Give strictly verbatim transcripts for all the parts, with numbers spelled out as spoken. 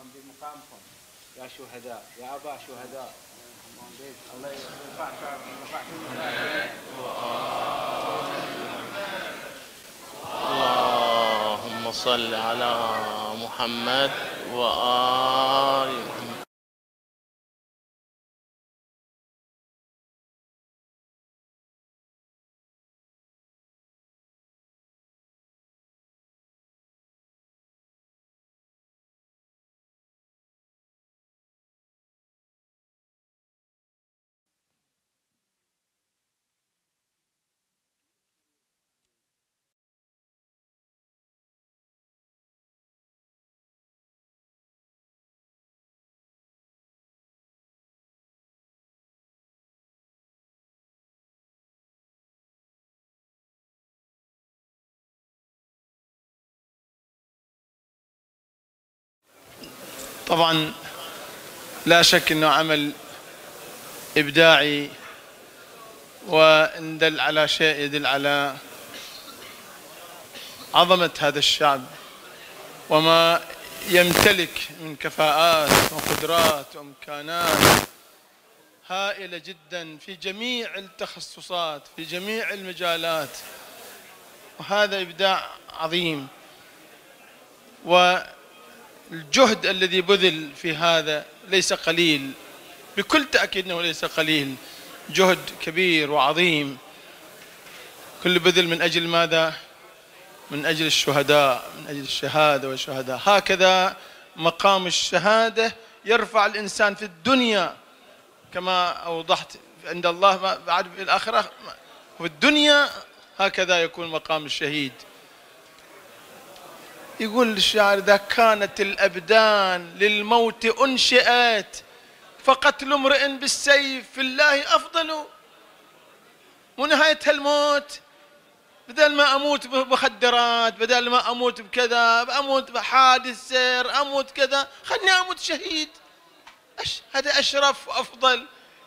بمقامكم يا شهداء، يا أبا شهداء، الله يرفع اللهم صل على محمد وآل محمد. طبعا لا شك أنه عمل إبداعي، وإن دل على شيء يدل على عظمة هذا الشعب وما يمتلك من كفاءات وقدرات وإمكانات هائلة جدا في جميع التخصصات في جميع المجالات، وهذا إبداع عظيم. والجهد الذي بذل في هذا ليس قليل، بكل تأكيد أنه ليس قليل، جهد كبير وعظيم. كل بذل من أجل ماذا؟ من أجل الشهداء، من أجل الشهادة والشهداء. هكذا مقام الشهادة يرفع الإنسان في الدنيا كما أوضحت، عند الله بعد في الآخرة في الدنيا هكذا يكون مقام الشهيد. يقول الشاعر: إذا كانت الأبدان للموت أنشئت فقتل امرئ بالسيف في الله أفضل. ونهايتها الموت، بدل ما أموت بمخدرات، بدل ما أموت بكذا، أموت بحادث سير، أموت كذا، خلني أموت شهيد، هذا أشرف وأفضل.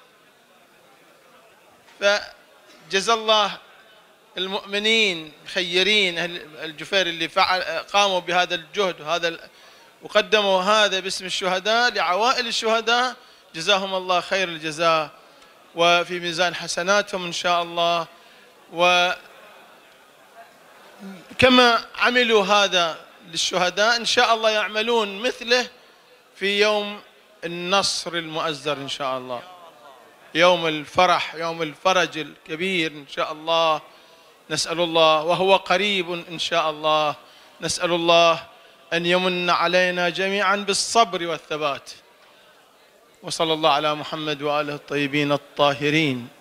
فجزا الله المؤمنين خيرين أهل الجفير اللي فعل قاموا بهذا الجهد وهذا وقدموا هذا باسم الشهداء لعوائل الشهداء، جزاهم الله خير الجزاء وفي ميزان حسناتهم إن شاء الله. وكما عملوا هذا للشهداء إن شاء الله يعملون مثله في يوم النصر المؤزر إن شاء الله، يوم الفرح، يوم الفرج الكبير إن شاء الله. نسأل الله وهو قريب إن شاء الله، نسأل الله أن يمن علينا جميعا بالصبر والثبات. وصلى الله على محمد وآله الطيبين الطاهرين.